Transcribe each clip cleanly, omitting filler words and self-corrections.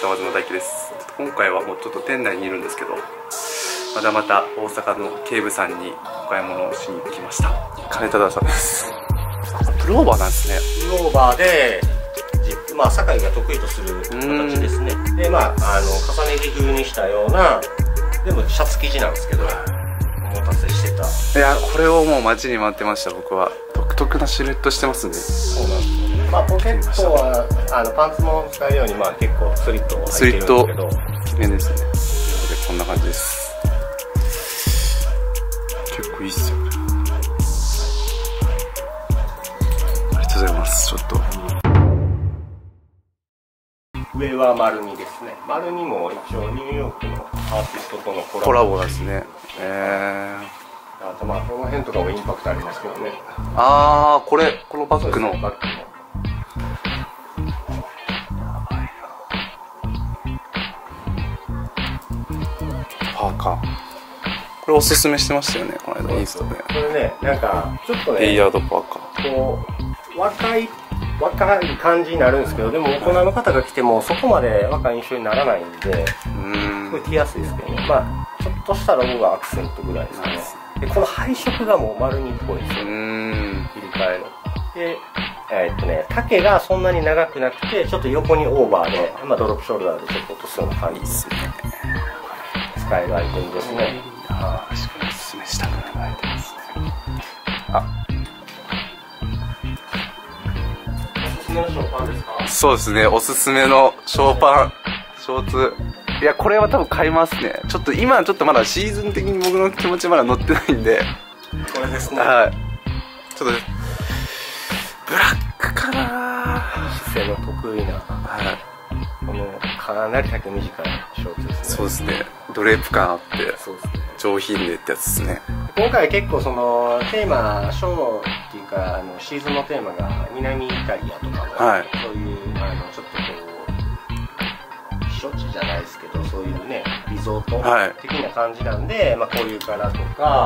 たまずの大輝です。今回はもうちょっと店内にいるんですけど、またまた大阪の警部さんにお買い物をしに来ました。金忠さんです。プルオーバーなんですね。 プルオーバーで、酒井が得意とする形ですね。で、重ね着風にしたような、でもシャツ生地なんですけど、お待たせしてた。 いや、これをもう待ちに待ってました。僕は独特なシルエットしてますね。 そうなんです。ポケットはパンツも使えるように結構スリットを入ってるんですけど、 綺麗ですね。でこんな感じです。結構いいっすよね。ありがとうございます。ちょっと上は丸2ですね。丸2も一応ニューヨークのアーティストとのコラボですね。 あとこの辺とかもインパクトありますけどね。 ああ、このバッグの。パーカー。これおすすめしてましたよね、この間インスタで。 これね、なんかちょっとね、 レイヤードパーカー。 こう若い感じになるんですけど、でも大人の方が来てもそこまで若い印象にならないんで、すごい着やすいですけどね。ちょっとしたロゴがアクセントぐらいですね。でこの配色がもう丸2っぽいですよ。切り替えの。で、丈がそんなに長くなくて、ちょっと横にオーバーで、ドロップショルダーでちょっと落とすような感じですね。使えるアイテムですね。 確かにおすすめしたくなるアイテムですね。 おすすめのショーパンですか？ そうですね、おすすめのショーパン、ショーツ。いや、これは多分買いますね。ちょっと今ちょっとまだシーズン的に僕の気持ちまだ乗ってないんで。 これですね。 はい。ちょっとブラックかな。 姿勢の得意な。はい。このかなり丈短いショーツですね。 そうですね。ドレープ感あって、 そうですね。 上品でってやつですね。 今回結構そのテーマ、ショーっていうかシーズンのテーマが南イタリアとかの、はい、そういうちょっと避暑地じゃないですけど、そういうねリゾート的な感じなんで、こういう柄とか。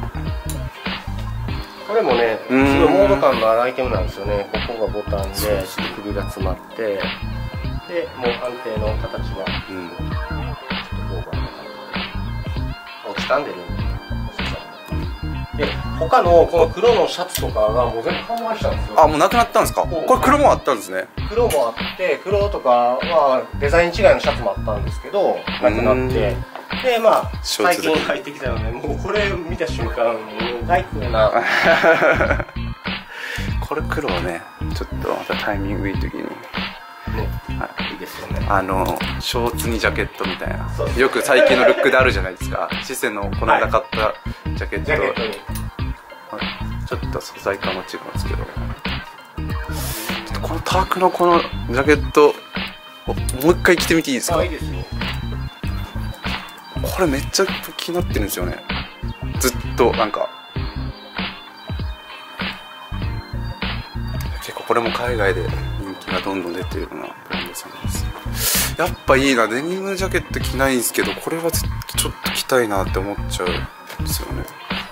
これもね、すごいモード感のあるアイテムなんですよね。ここがボタンで首が詰まって、でもう安定の形は、ちょっとオーバーな感じで落ちたんでるんで、他のこの黒のシャツとかがもう全部完売したんですよ。 もうなくなったんですか？これ黒もあったんですね。 黒もあって、黒とかはデザイン違いのシャツもあったんですけど、なくなって。で最近入ってきたので、もうこれ見た瞬間大工やな。 これ黒はね、ちょっとまたタイミングいい時にね、 いいですよね。 ショーツにジャケットみたいな、よく最近のルックであるじゃないですか。シセのこの間買ったジャケット、ちょっと素材感も違うんですけど、ちょっとこのタークのこのジャケットもう一回着てみていいですか？ いいですよ。 これめっちゃ気になってるんですよね。ずっとなんか結構これも海外で人気がどんどん出ているようなブランドさんです。やっぱいいな。デニムジャケット着ないんですけど、これはちょっと着たいなって思っちゃうんですよね。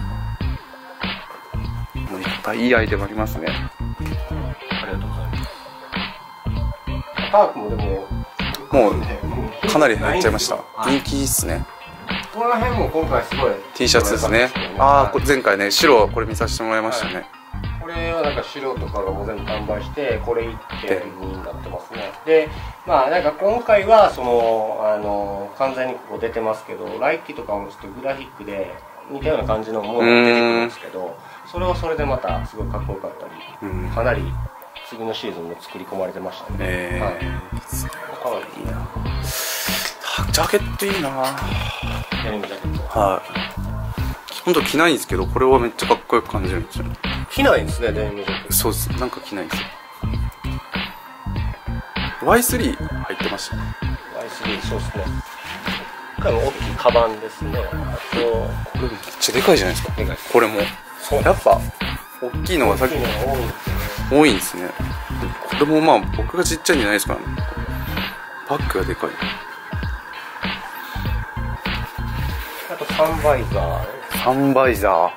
もういっぱいいいアイテムありますね。 ありがとうございます。パークもでもかなり減っちゃいました。人気いいっすね。 この辺も今回すごい T シャツですね。これ前回ね、白これ見させてもらいましたね。 これはなんか白とかがもう全部完売して、これ1点になってますね。でなんか今回はその完全にここ出てますけど、来期とかもちょっとグラフィックで似たような感じのものが出てくるんですけど、それはそれでまたすごいかっこよかったり、かなり次のシーズンも作り込まれてましたね。かわいいな。 ジャケットいいな。 デニムジャケット。 本当着ないんですけど、これはめっちゃかっこよく感じるんですよ。 着ないんですね、デニムジャケット。 そうです。なんか着ないんですよ。Y3 入ってました。 Y3、そうですね。これも大きいカバンですね。あとこれめっちゃでかいじゃないですか。 でかい。 これもやっぱ大きいのがさっき多いんですね。これも僕がちっちゃいんじゃないですからね。バッグがでかい。 あとサンバイザー。 サンバイザー。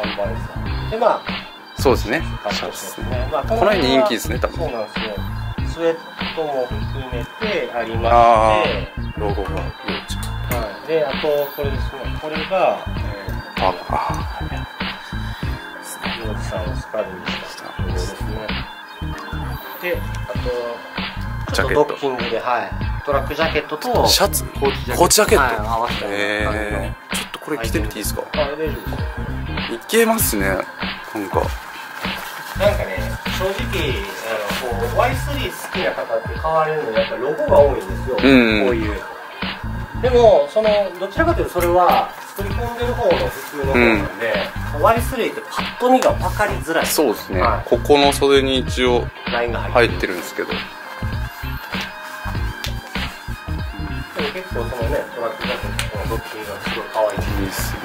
でそうですね。シャツですね。この辺人気ですね、多分。 そうなんですよ。 スウェットも含めてありまして、 ロゴがはい、であとこれですね、これが幼児さんをスカルにしたロゴですね。であとちょっとドッキングで、はい、トラックジャケットとシャツ、コーチジャケット、 合わせたような感じの。 ちょっとこれ着てみていいですか？ 大丈夫です。 いけますね。なんかね、正直こう Y3 好きな方って買われるのでやっぱりロゴが多いんですよ、こういう。でもどちらかというとそれは作り込んでる方の普通の方なんで、Y3 ってパッと見が分かりづらい。 そうですね、ここの袖に一応ラインが入ってるんですけど、でも結構トラックジャケットのドッキングがすごい可愛い。 いいっすね。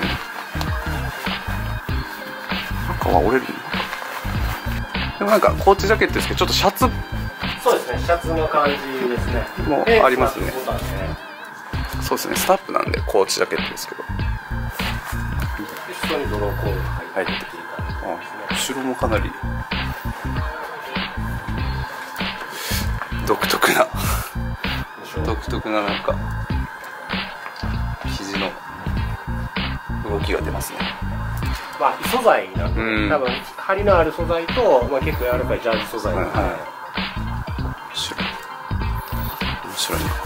中は折れるの？でもなんかコーチジャケットですけどちょっとシャツ、 そうですね、シャツの感じですね。 もうありますね。そうですね、スタッフなんでコーチジャケットですけど、 後ろにドローコードが入ってていい感じですね。 後ろもかなり独特ななんか生地の動きが出ますね。 まあ異素材なんで、多分張りのある素材と、まあ、結構柔らかいジャージ素材なんで、面白いな。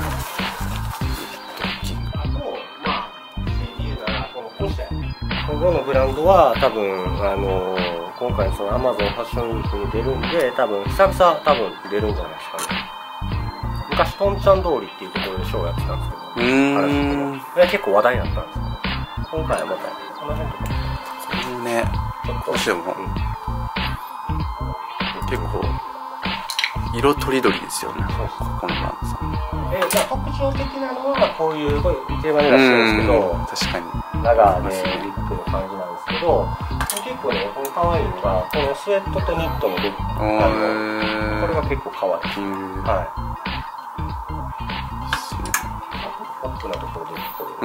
あとまあ CDU ならこのポシェ、ここのブランドは多分今回その Amazon ファッションウィークに出るんで、多分久々多分出るんじゃないですかね。昔トンチャン通りっていうところでショーをやってたんですけど、結構話題になったんですけど、今回はまたこの辺とかね、ポシェも結構色とりどりですよね、ここのブランドさん。 特徴的なのはこういう定番に出してるんですけど、 確かにラガーでリップの感じなんですけど、結構ね、この可愛いのがこのスウェットとニットのこれが結構可愛い。はい。ポップなところで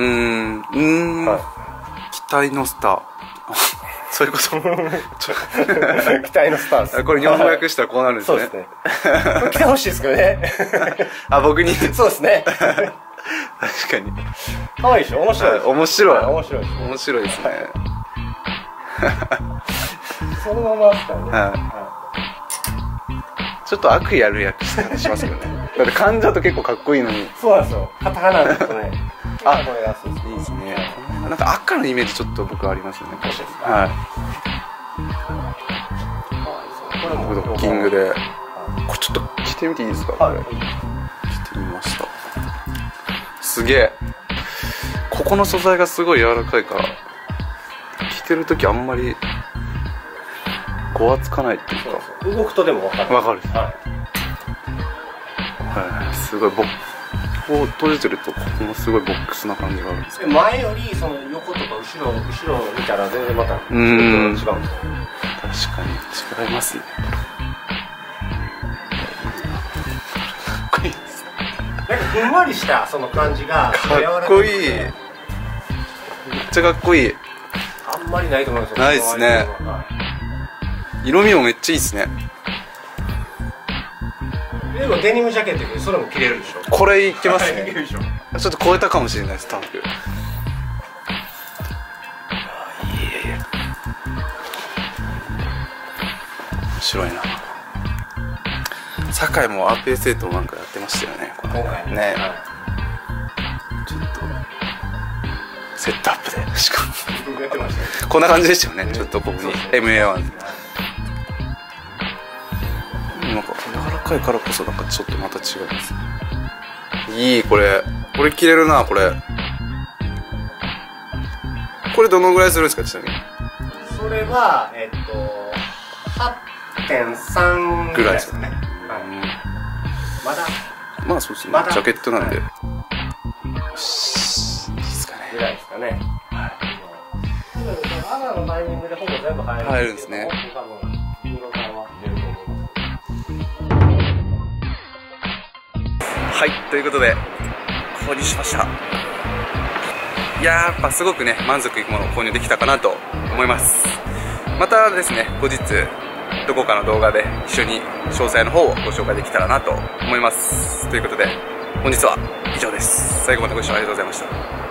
期待のスターそういうこと期待のスターです。 これ日本語訳したらこうなるんですね。 そうですね。来てほしいですけどね。 僕に。 そうですね。 確かに。 可愛いでしょ。面白い。 面白い。 面白い。 面白いですね。 そのままですからね。 ちょっと悪意ある訳しますけどね。だって患者と結構かっこいいのに。 そうなんですよ。カタカナだとね。これがそうですね。 いいですね。なんか赤のイメージちょっと僕はありますよね。 はい。 これもドッキングで。これちょっと着てみていいですか？これ。着てみました。すげえ。ここの素材がすごい柔らかいから着てる時あんまりごわつかないっていうか。 動くとでも分かる。 分かる。はい。すごいこう閉じてるとここもすごいボックスな感じがあるんですけど、 前よりその横とか後ろを見たら全然また違うんですよ。 確かに違いますね。かっこいいです。 なんかふんわりしたその感じがかっこいい。めっちゃかっこいい。 あんまりないと思いますよ。 ないですね。色味もめっちゃいいですね。 でもデニムジャケットでそれも着れるでしょ。 これいけますね。ちょっと超えたかもしれないですタンク。面白いな。酒井も RPSA となんかやってましたよね。 今回ね。ちょっとセットアップでしかもこんな感じでしたよね。ちょっとここに MA1。なんか柔らかいからこそなんかちょっとまた違いますね。いい。これ着れるな。これどのぐらいするんですか？ちなみにそれは8.3 ぐらいですかね。まあそうですね。ジャケットなんでいいですかね。 ぐらいですかね。朝のタイミングでほぼ全部入るんですね。 はい、ということで購入しました。いやー、やっぱすごくね満足いくものを購入できたかなと思います。またですね後日どこかの動画で一緒に詳細の方をご紹介できたらなと思います。ということで本日は以上です。最後までご視聴ありがとうございました。